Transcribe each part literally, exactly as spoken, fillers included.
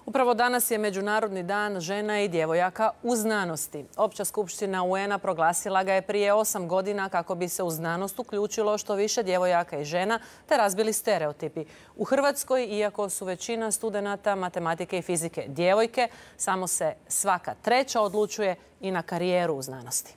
Upravo danas je Međunarodni dan žena i djevojaka u znanosti. Opća skupština U N-a proglasila ga je prije osam godina kako bi se u znanost uključilo što više djevojaka i žena te razbili stereotipi. U Hrvatskoj, iako su većina studenata matematike i fizike djevojke, samo se svaka treća odlučuje i na karijeru u znanosti.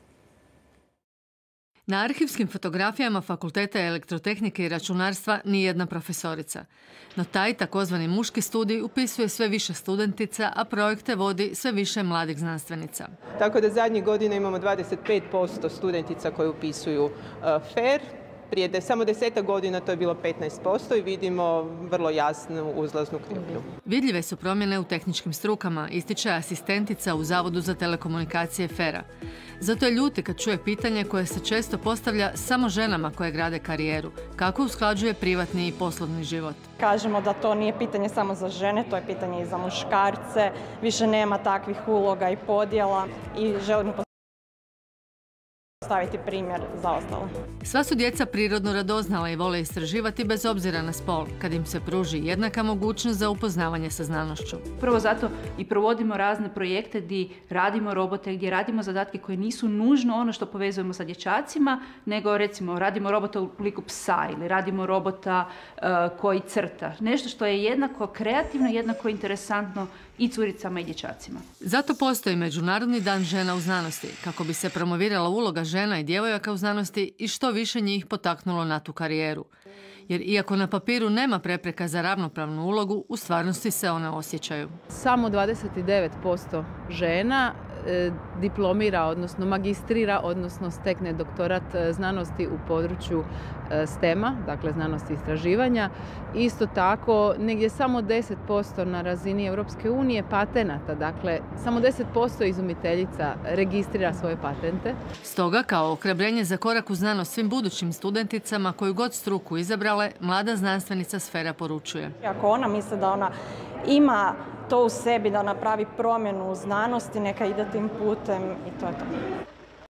Na arhivskim fotografijama Fakulteta elektrotehnike i računarstva nijedna profesorica. No taj takozvani muški studij upisuje sve više studentica, a projekte vodi sve više mladih znanstvenica. Tako da zadnjih godina imamo dvadeset pet posto studentica koje upisuju F E R. Prije samo desetak godina to je bilo petnaest posto i vidimo vrlo jasnu uzlaznu krivulju. Vidljive su promjene u tehničkim strukama, ističe asistentica u Zavodu za telekomunikacije F E R-a. Zato je ljuti kad čuje pitanje koje se često postavlja samo ženama koje grade karijeru. Kako usklađuje privatni i poslovni život? Kažemo da to nije pitanje samo za žene, to je pitanje i za muškarce. Više nema takvih uloga i podjela i želimo staviti primjer za ostalo. Sva su djeca prirodno radoznala i vole istraživati bez obzira na spol, kad im se pruži jednaka mogućnost za upoznavanje sa znanošću. Prvo zato i provodimo razne projekte gdje radimo robote, gdje radimo zadatke koji nisu nužno ono što povezujemo sa dječacima, nego recimo radimo robota u obliku psa ili radimo robota uh, koji crta. Nešto što je jednako kreativno, jednako interesantno i curicama i dječacima. Zato postoji Međunarodni dan žena u znanosti, kako bi se promovirala uloga žena i djevojaka u znanosti i što više njih potaknulo na tu karijeru. Jer iako na papiru nema prepreka za ravnopravnu ulogu, u stvarnosti se one osjećaju. Samo dvadeset devet posto žena e, diplomira, odnosno magistrira, odnosno stekne doktorat znanosti u području e, STEM-a, dakle znanosti i istraživanja. Isto tako, negdje samo deset posto na razini Europske unije patenata, dakle samo deset posto izumiteljica registrira svoje patente. Stoga, kao ohrabrenje za korak u znanost svim budućim studenticama koju god struku izabrale, mlada znanstvenica s F E R-a poručuje. Ako ona misli da ona ima to u sebi da napravi promjenu u znanosti, neka ide tim putem i to je to.